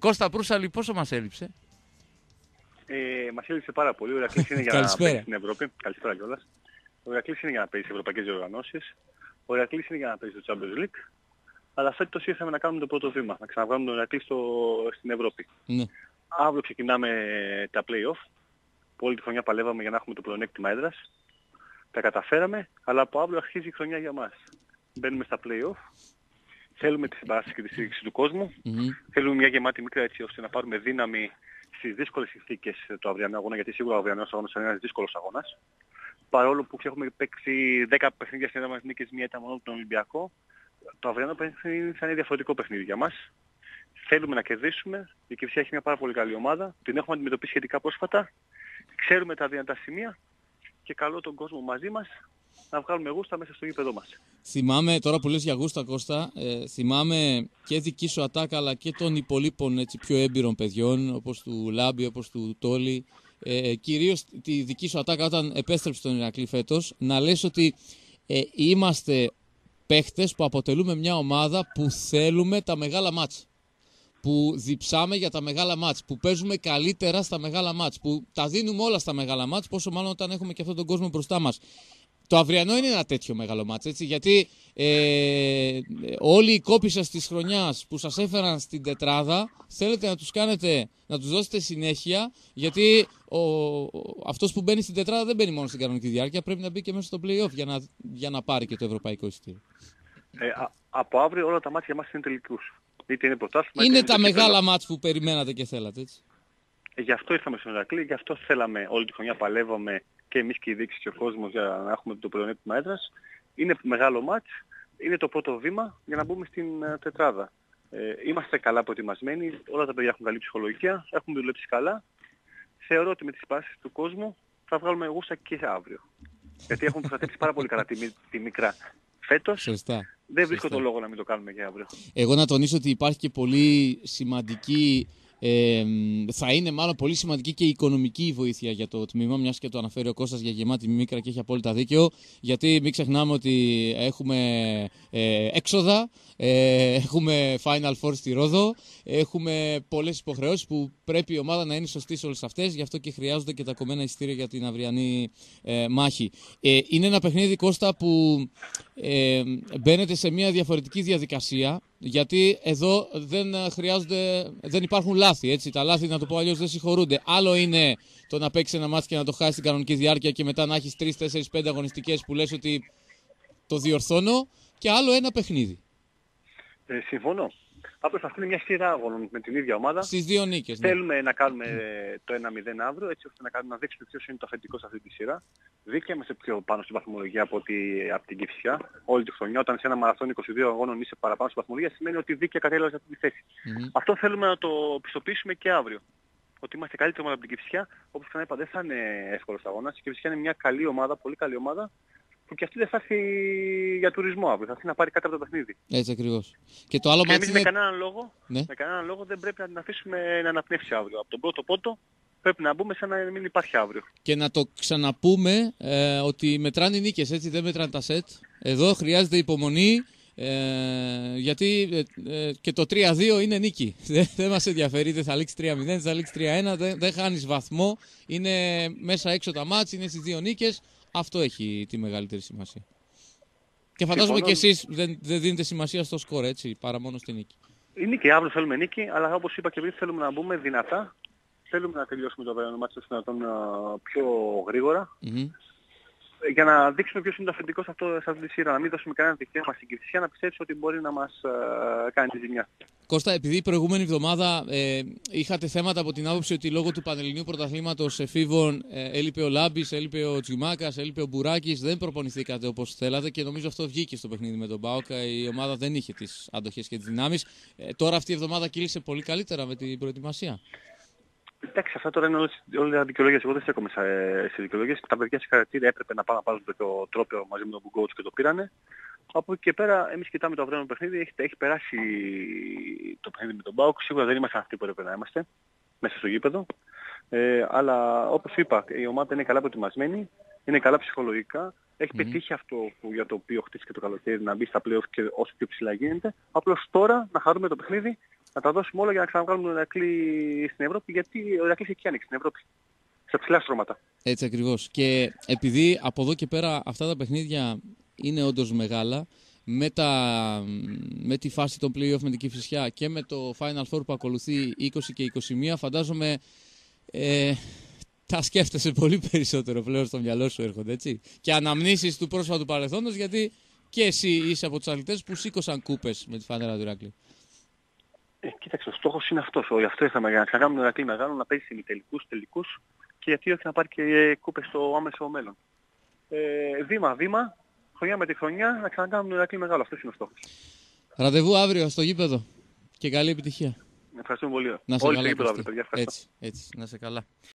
Κώστα Προύσαλη, πόσο μας έλειψε? Μας έλειψε πάρα πολύ. Ο Ηρακλής είναι για να παίξει στην Ευρώπη. Καλησπέρα κιόλας. Ο Ηρακλής είναι για να παίξει σε ευρωπαϊκές διοργανώσεις. Ο Ηρακλής είναι για να παίξει στο Champions League. Αλλά φέτος ήρθαμε να κάνουμε το πρώτο βήμα. Να ξαναβγάλουμε τον Ηρακλή στην Ευρώπη. Ναι. Αύριο ξεκινάμε τα play-off. Που όλη τη χρονιά παλεύαμε για να έχουμε το πλεονέκτημα έδρας. Τα καταφέραμε, αλλά από αύριο αρχίζει η χρονιά για μας. Μπαίνουμε στα play-off. Θέλουμε τη συμπαράσταση και τη στήριξη του κόσμου. Θέλουμε μια γεμάτη μίκρα έτσι ώστε να πάρουμε δύναμη στις δύσκολες συνθήκες του αυριανού αγώνα, γιατί σίγουρα ο αυριανός αγώνας είναι ένας δύσκολος αγώνας. Παρόλο που έχουμε παίξει 10 παιχνίδια στην έδρα μας νίκες, μία ήταν μόνο τον Ολυμπιακό, το αυριανό παιχνίδι θα είναι διαφορετικό παιχνίδι για μας. Θέλουμε να κερδίσουμε. Η Κυφσιά έχει μια πάρα πολύ καλή ομάδα. Την έχουμε αντιμετωπίσει σχετικά πρόσφατα. Ξέρουμε τα δυνατά σημεία και καλώ τον κόσμο μαζί μας να βγάλουμε γούστα μέσα στο γήπεδό μας. Θυμάμαι, τώρα που λες για γούστα, Κώστα, θυμάμαι και δική σου ατάκα αλλά και των υπολείπων έτσι, πιο έμπειρων παιδιών, όπως του Λάμπη, όπως του Τόλι. Κυρίως τη δική σου ατάκα όταν επέστρεψε στον Ηρακλή φέτος, να λες ότι είμαστε παίχτες που αποτελούμε μια ομάδα που θέλουμε τα μεγάλα μάτς. Που διψάμε για τα μεγάλα μάτς, που παίζουμε καλύτερα στα μεγάλα μάτς, που τα δίνουμε όλα στα μεγάλα μάτς, πόσο μάλλον όταν έχουμε και αυτόν τον κόσμο μπροστά μας. Το αυριανό είναι ένα τέτοιο μεγάλο μάτς, έτσι, γιατί όλοι οι κόπισσες της χρονιάς που σας έφεραν στην τετράδα θέλετε να τους κάνετε, να τους δώσετε συνέχεια, γιατί αυτός που μπαίνει στην τετράδα δεν μπαίνει μόνο στην κανονική διάρκεια, πρέπει να μπει και μέσα στο play-off για να πάρει και το ευρωπαϊκό εισιτήριο. Από αύριο όλα τα μάτια για μας είναι τελικούς. Είτε είναι πρωτάθλημα, είναι τα μεγάλα μάτς που περιμένατε και θέλατε, έτσι. Γι' αυτό ήρθαμε στον Ηρακλή, γι' αυτό θέλαμε όλη τη χρονιά, παλεύαμε και εμείς και η δείξη και ο κόσμος για να έχουμε το πλεονέκτημα έδρας. Είναι μεγάλο μάτς, είναι το πρώτο βήμα για να μπούμε στην τετράδα. Είμαστε καλά προετοιμασμένοι, όλα τα παιδιά έχουν καλή ψυχολογία, έχουμε δουλέψει καλά. Θεωρώ ότι με τις πάσεις του κόσμου θα βγάλουμε γούστα και αύριο. Γιατί έχουμε προστατεύσει πάρα πολύ καλά τη μικρά. Φέτος δεν βρίσκω το λόγο να μην το κάνουμε και αύριο. Εγώ να τονίσω ότι υπάρχει και πολύ σημαντική, θα είναι μάλλον πολύ σημαντική και η οικονομική βοήθεια για το τμήμα, μιας και το αναφέρει ο Κώστας για γεμάτη μίκρα και έχει απόλυτα δίκαιο, γιατί μην ξεχνάμε ότι έχουμε έξοδα, έχουμε Final Four στη Ρόδο, έχουμε πολλές υποχρεώσεις που πρέπει η ομάδα να είναι σωστή σε όλες αυτές, γι' αυτό και χρειάζονται και τα κομμένα εισιτήρια για την αυριανή μάχη. Είναι ένα παιχνίδι, Κώστα, που μπαίνετε σε μια διαφορετική διαδικασία, γιατί εδώ δεν υπάρχουν λάθη, έτσι. Τα λάθη, να το πω αλλιώς, δεν συγχωρούνται. Άλλο είναι το να παίξει ένα μάτς και να το χάσει στην κανονική διάρκεια και μετά να έχεις 3, 4, 5 αγωνιστικές που λες ότι το διορθώνω, και άλλο ένα παιχνίδι. Συμφωνώ. Απλώς αυτή είναι μια σειρά αγώνων με την ίδια ομάδα. Στις δύο νίκες. Ναι. Θέλουμε να κάνουμε το 1-0 αύριο, έτσι ώστε να δείξουμε ποιος είναι το αφεντικό σε αυτή τη σειρά. Δίκαια είμαστε πιο πάνω στην βαθμολογία από την Κυφσιά. Όλη τη χρονιά, όταν σε ένα μαραθώνιο 22 αγώνων είσαι παραπάνω στην βαθμολογία, σημαίνει ότι δίκαια κατέλαβε αυτή τη θέση. Αυτό θέλουμε να το πιστοποιήσουμε και αύριο. Ότι είμαστε καλύτερη ομάδα από την Κυφσιά. Όπως ξαναείπα, δεν θα είναι εύκολος αγώνας. Η Κυφσιά είναι μια καλή ομάδα, πολύ καλή ομάδα, που και αυτή δεν θα έρθει για τουρισμό αύριο. Θα έρθει να πάρει κάτι από το παιχνίδι. Έτσι ακριβώς. Και το άλλο μάτι εμείς είναι... με κανέναν λόγο δεν πρέπει να την αφήσουμε να αναπνεύσει αύριο. Από τον πρώτο πόντο πρέπει να μπούμε σαν να μην υπάρχει αύριο. Και να το ξαναπούμε ότι μετράνε οι νίκες, έτσι, δεν μετράνε τα σετ. Εδώ χρειάζεται υπομονή, γιατί και το 3-2 είναι νίκη. Δεν μας ενδιαφέρει, δεν θα λήξει 3-0, δεν θα λήξει 3-1, δεν χάνεις βαθμό. Είναι μέσα έξω τα μάτς, είναι στις δύο νίκες. Αυτό έχει τη μεγαλύτερη σημασία. Και φαντάζομαι και εσείς δεν δίνετε σημασία στο σκορ, έτσι, παρά μόνο στη νίκη. Η νίκη, αύριο θέλουμε νίκη, αλλά όπως είπα και πριν, θέλουμε να μπούμε δυνατά. Θέλουμε να τελειώσουμε το αυριανό μάτι στο δυνατόν πιο γρήγορα. Για να δείξουμε ποιος είναι το αφεντικό σε αυτή τη σειρά. Να μην δώσουμε κανένα δικαίωμα στην Κυφσιά να πιστέψει ότι μπορεί να μας κάνει τη ζημιά. Κώστα, επειδή η προηγούμενη εβδομάδα είχατε θέματα από την άποψη ότι λόγω του Πανελληνίου Πρωταθλήματος εφήβων έλειπε ο Λάμπης, έλειπε ο Τζιμάκας, έλειπε ο Μπουράκης, δεν προπονηθήκατε όπως θέλατε και νομίζω αυτό βγήκε στο παιχνίδι με τον ΠΑΟΚ. Η ομάδα δεν είχε τις αντοχές και τις δυνάμεις. Τώρα αυτή η εβδομάδα κύλησε πολύ καλύτερα με την προετοιμασία. Εντάξει, αυτά τώρα είναι όλες οι δικαιολογίες. Εγώ δεν στέκομαι σε δικαιολογίες. Τα παιδιά συγχαρητήρια έπρεπε να πάνε να πάρουν το τρόπαιο μαζί με τον Μπουγκόουτς και το πήρανε. Από εκεί και πέρα, εμείς κοιτάμε το αυριανό παιχνίδι. Έχει περάσει το παιχνίδι με τον ΠΑΟΚ. Σίγουρα δεν είμαστε αυτοί που έπρεπε να είμαστε μέσα στο γήπεδο. Αλλά όπως είπα, η ομάδα είναι καλά προετοιμασμένη, είναι καλά ψυχολογικά. Έχει πετύχει αυτό για το οποίο χτίστηκε το καλοκαίρι, να μπει στα play-off και όσο πιο ψηλά γίνεται. Απλώς τώρα να χαρούμε το παιχνίδι να τα δώσουμε όλα για να ξαναβγάλουμε τον Ηρακλή στην Ευρώπη, γιατί ο Ηρακλής εκεί άνοιξε στην Ευρώπη. Σε ψηλά στρώματα. Έτσι ακριβώς. Και επειδή από εδώ και πέρα αυτά τα παιχνίδια είναι όντως μεγάλα, με τη φάση των play-off με την Κηφισιά και με το Final Four που ακολουθεί 20 και 21, φαντάζομαι τα σκέφτεσαι πολύ περισσότερο πλέον στο μυαλό σου έρχονται, έτσι. Και αναμνήσεις του πρόσφατου παρελθόντος, γιατί και εσύ είσαι από τους αθλητές που σήκωσαν κούπες με τη φανέλα του Ηρακλή. Κοίταξε, ο στόχος είναι αυτός. Γι' αυτό ήρθαμε για να ξανακάνουμε τον Ηρακλή μεγάλο, να παίζει ημιτελικούς, τελικούς και γιατί όχι να πάρει και κούπες στο άμεσο μέλλον. Βήμα-βήμα, χρονιά με τη χρονιά, να ξανακάνουμε τον Ηρακλή μεγάλο. Αυτός είναι ο στόχος. Ραντεβού αύριο στο γήπεδο και καλή επιτυχία. Ευχαριστούμε πολύ. Να σε Όλοι καλά, στο γήπεδο αύριο, παιδιά. έτσι, να σε καλά.